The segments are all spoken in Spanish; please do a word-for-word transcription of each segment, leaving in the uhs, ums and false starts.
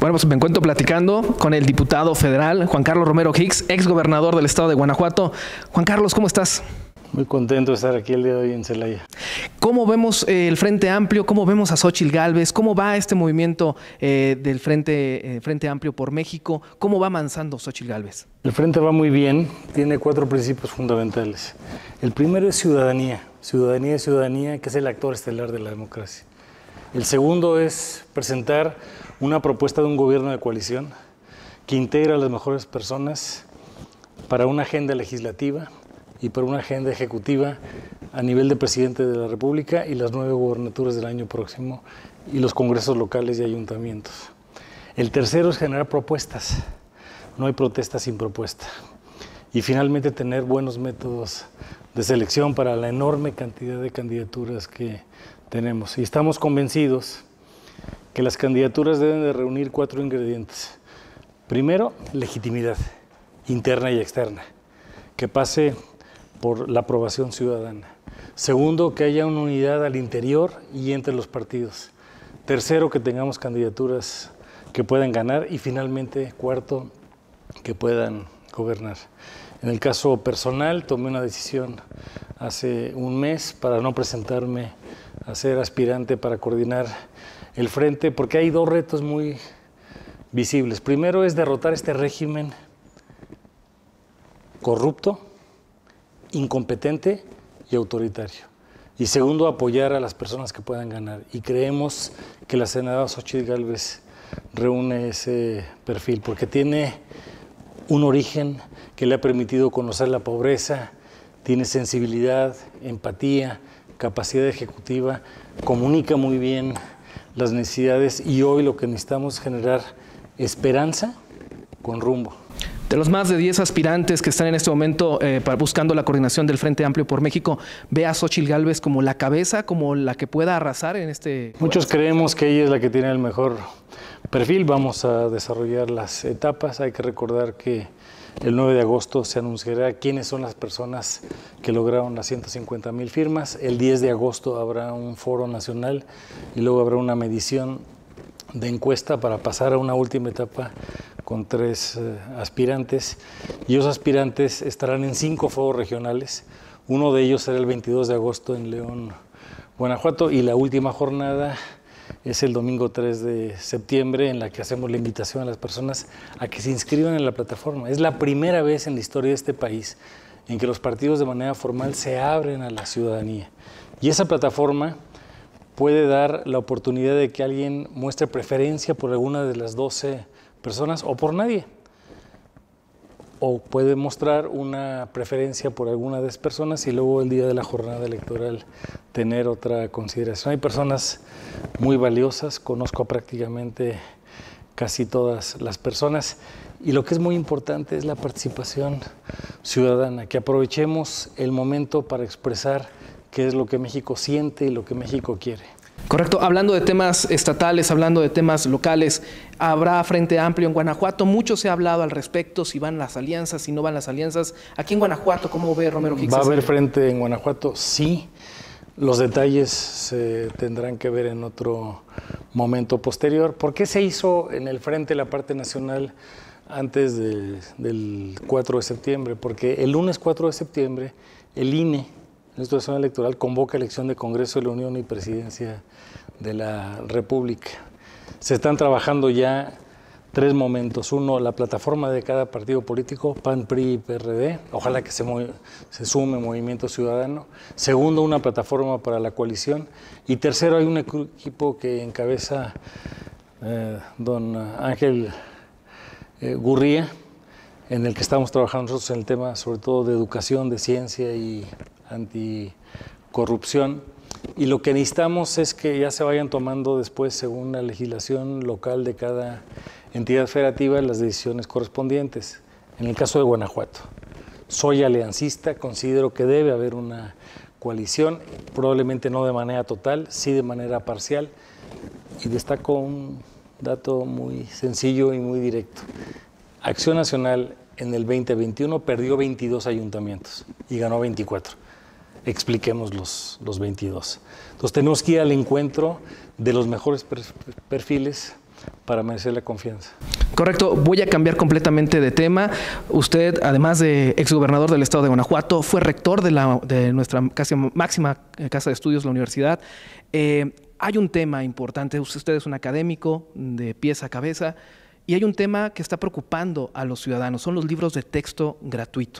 Bueno, pues me encuentro platicando con el diputado federal Juan Carlos Romero Hicks, ex gobernador del estado de Guanajuato. Juan Carlos, ¿cómo estás? Muy contento de estar aquí el día de hoy en Celaya. ¿Cómo vemos eh, el Frente Amplio? ¿Cómo vemos a Xóchitl Gálvez? ¿Cómo va este movimiento eh, del Frente, eh, Frente Amplio por México? ¿Cómo va avanzando Xóchitl Gálvez? El Frente va muy bien, tiene cuatro principios fundamentales. El primero es ciudadanía, ciudadanía y ciudadanía, que es el actor estelar de la democracia. El segundo es presentar una propuesta de un gobierno de coalición que integra a las mejores personas para una agenda legislativa y para una agenda ejecutiva a nivel de presidente de la República y las nueve gubernaturas del año próximo y los congresos locales y ayuntamientos. El tercero es generar propuestas, no hay protesta sin propuesta. Y finalmente tener buenos métodos de selección para la enorme cantidad de candidaturas que tenemos. Y estamos convencidos que las candidaturas deben de reunir cuatro ingredientes. Primero, legitimidad interna y externa, que pase por la aprobación ciudadana. Segundo, que haya una unidad al interior y entre los partidos. Tercero, que tengamos candidaturas que puedan ganar. Y finalmente, cuarto, que puedan gobernar. En el caso personal, tomé una decisión hace un mes para no presentarme a ser aspirante para coordinar el frente, porque hay dos retos muy visibles. Primero es derrotar este régimen corrupto, incompetente y autoritario. Y segundo, apoyar a las personas que puedan ganar. Y creemos que la senadora Xóchitl Gálvez reúne ese perfil, porque tiene un origen que le ha permitido conocer la pobreza, tiene sensibilidad, empatía, capacidad ejecutiva, comunica muy bien las necesidades y hoy lo que necesitamos es generar esperanza con rumbo. De los más de diez aspirantes que están en este momento eh, buscando la coordinación del Frente Amplio por México, ¿ve a Xóchitl Gálvez como la cabeza, como la que pueda arrasar en este...? Muchos creemos que ella es la que tiene el mejor perfil. Vamos a desarrollar las etapas. Hay que recordar que el nueve de agosto se anunciará quiénes son las personas que lograron las ciento cincuenta mil firmas. El diez de agosto habrá un foro nacional y luego habrá una medición de encuesta para pasar a una última etapa con tres eh, aspirantes. Y esos aspirantes estarán en cinco foros regionales. Uno de ellos será el veintidós de agosto en León, Guanajuato, y la última jornada es el domingo tres de septiembre, en la que hacemos la invitación a las personas a que se inscriban en la plataforma. Es la primera vez en la historia de este país en que los partidos de manera formal se abren a la ciudadanía. Y esa plataforma puede dar la oportunidad de que alguien muestre preferencia por alguna de las doce personas o por nadie. O puede mostrar una preferencia por alguna de las personas y luego el día de la jornada electoral tener otra consideración. Hay personas muy valiosas, conozco a prácticamente casi todas las personas y lo que es muy importante es la participación ciudadana, que aprovechemos el momento para expresar qué es lo que México siente y lo que México quiere. Correcto. Hablando de temas estatales, hablando de temas locales, ¿habrá Frente Amplio en Guanajuato? Mucho se ha hablado al respecto, si van las alianzas, si no van las alianzas. Aquí en Guanajuato, ¿cómo ve Romero Hicks? ¿Va a haber frente en Guanajuato? Sí. Los detalles se tendrán que ver en otro momento posterior. ¿Por qué se hizo en el frente la parte nacional antes de, del cuatro de septiembre? Porque el lunes cuatro de septiembre el I N E, la Institución Electoral, convoca elección de Congreso de la Unión y Presidencia de la República. Se están trabajando ya tres momentos. Uno, la plataforma de cada partido político, P A N, P R I y P R D. Ojalá que se, se sume Movimiento Ciudadano. Segundo, una plataforma para la coalición. Y tercero, hay un equipo que encabeza eh, don Ángel eh, Gurría, en el que estamos trabajando nosotros en el tema sobre todo de educación, de ciencia y anticorrupción. Y lo que necesitamos es que ya se vayan tomando después, según la legislación local de cada entidad federativa, las decisiones correspondientes. En el caso de Guanajuato, soy aliancista, considero que debe haber una coalición, probablemente no de manera total, sí de manera parcial, y destaco un dato muy sencillo y muy directo. Acción Nacional en el veinte veintiuno perdió veintidós ayuntamientos y ganó veinticuatro. Expliquemos los, los veintidós. Entonces tenemos que ir al encuentro de los mejores perfiles para merecer la confianza. Correcto, voy a cambiar completamente de tema. Usted, además de exgobernador del estado de Guanajuato, fue rector de, la, de nuestra casi máxima casa de estudios, la universidad. Eh, hay un tema importante, usted es un académico de pies a cabeza, y hay un tema que está preocupando a los ciudadanos, son los libros de texto gratuito.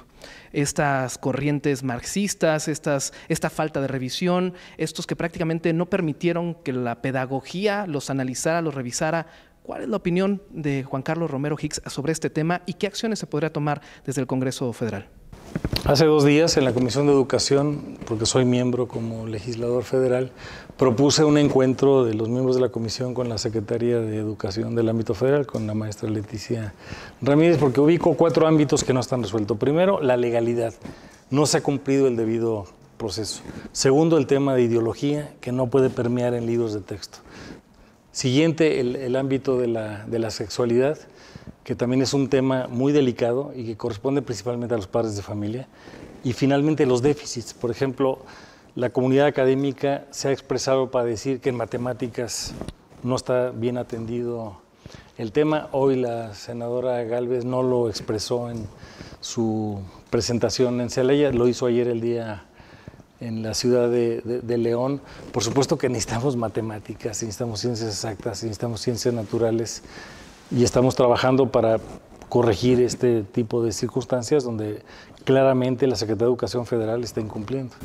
Estas corrientes marxistas, estas, esta falta de revisión, estos que prácticamente no permitieron que la pedagogía los analizara, los revisara. ¿Cuál es la opinión de Juan Carlos Romero Hicks sobre este tema y qué acciones se podría tomar desde el Congreso Federal? Hace dos días en la Comisión de Educación, porque soy miembro como legislador federal, propuse un encuentro de los miembros de la Comisión con la Secretaría de Educación del ámbito federal, con la maestra Leticia Ramírez, porque ubico cuatro ámbitos que no están resueltos. Primero, la legalidad. No se ha cumplido el debido proceso. Segundo, el tema de ideología, que no puede permear en libros de texto. Siguiente, el, el ámbito de la, de la sexualidad, que también es un tema muy delicado y que corresponde principalmente a los padres de familia. Y finalmente los déficits. Por ejemplo, la comunidad académica se ha expresado para decir que en matemáticas no está bien atendido el tema. Hoy la senadora Gálvez no lo expresó en su presentación en Celaya, lo hizo ayer el día en la ciudad de, de, de León. Por supuesto que necesitamos matemáticas, necesitamos ciencias exactas, necesitamos ciencias naturales, y estamos trabajando para corregir este tipo de circunstancias donde claramente la Secretaría de Educación Federal está incumpliendo.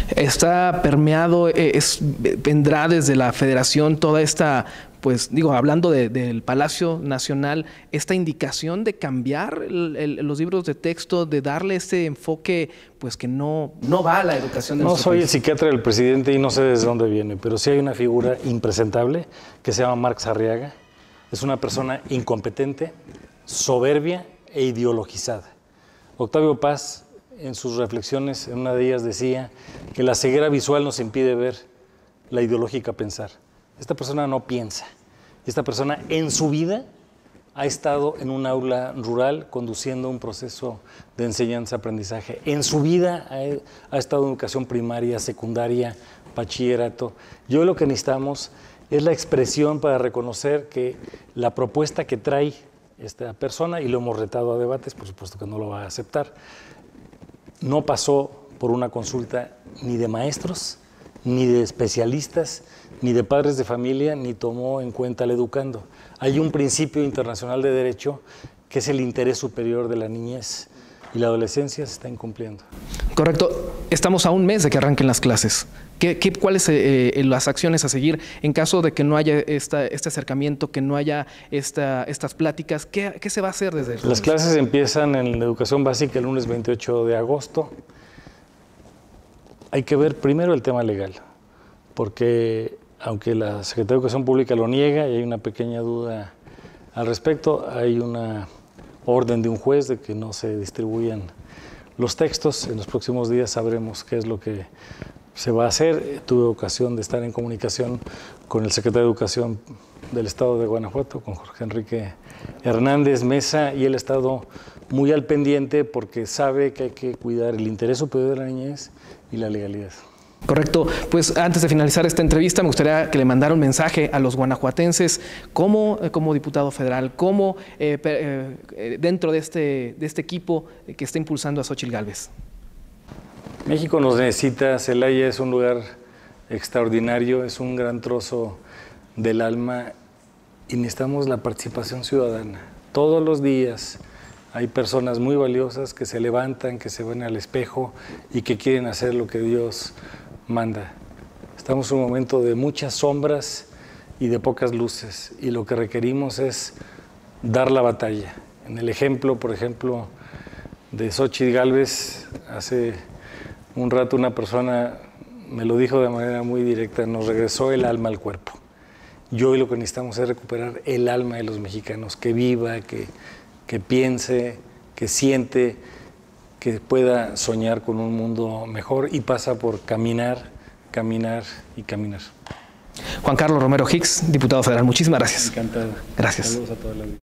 Está permeado, es, vendrá desde la Federación toda esta, pues digo, hablando de, del Palacio Nacional, esta indicación de cambiar el, el, los libros de texto, de darle ese enfoque, pues que no, no va a la educación de No nuestro soy país. el psiquiatra del presidente y no sé desde dónde viene, pero sí hay una figura impresentable que se llama Marx Arriaga. Es una persona incompetente, soberbia e ideologizada. Octavio Paz, en sus reflexiones, en una de ellas decía que la ceguera visual nos impide ver, la ideológica pensar. Esta persona no piensa. Esta persona en su vida ha estado en un aula rural conduciendo un proceso de enseñanza-aprendizaje. En su vida ha, ha estado en educación primaria, secundaria, bachillerato. Yo lo que necesitamos es la expresión para reconocer que la propuesta que trae esta persona, y lo hemos retado a debates, por supuesto que no lo va a aceptar, no pasó por una consulta ni de maestros, ni de especialistas, ni de padres de familia, ni tomó en cuenta al educando. Hay un principio internacional de derecho que es el interés superior de la niñez, y la adolescencia se está incumpliendo. Correcto. Estamos a un mes de que arranquen las clases. ¿Qué, qué, ¿Cuáles son eh, las acciones a seguir en caso de que no haya esta, este acercamiento, que no haya esta, estas pláticas? ¿Qué, ¿Qué se va a hacer desde el Las clases empiezan en la educación básica el lunes veintiocho de agosto. Hay que ver primero el tema legal, porque aunque la Secretaría de Educación Pública lo niega y hay una pequeña duda al respecto, hay una orden de un juez de que no se distribuyan los textos. En los próximos días sabremos qué es lo que se va a hacer. Tuve ocasión de estar en comunicación con el secretario de Educación del estado de Guanajuato, con Jorge Enrique Hernández Mesa, y él ha estado muy al pendiente porque sabe que hay que cuidar el interés superior de la niñez y la legalidad. Correcto. Pues antes de finalizar esta entrevista, me gustaría que le mandara un mensaje a los guanajuatenses como, como diputado federal, como eh, eh, dentro de este, de este equipo que está impulsando a Xóchitl Gálvez. México nos necesita. Celaya es un lugar extraordinario, es un gran trozo del alma y necesitamos la participación ciudadana. Todos los días hay personas muy valiosas que se levantan, que se ven al espejo y que quieren hacer lo que Dios manda. Estamos en un momento de muchas sombras y de pocas luces, y lo que requerimos es dar la batalla. En el ejemplo, por ejemplo, de Xóchitl Gálvez, hace un rato una persona me lo dijo de manera muy directa: nos regresó el alma al cuerpo. Y hoy lo que necesitamos es recuperar el alma de los mexicanos, que viva, que, que piense, que siente, que pueda soñar con un mundo mejor, y pasa por caminar, caminar y caminar. Juan Carlos Romero Hicks, diputado federal, muchísimas gracias. Encantado. Gracias. Saludos a toda la vida.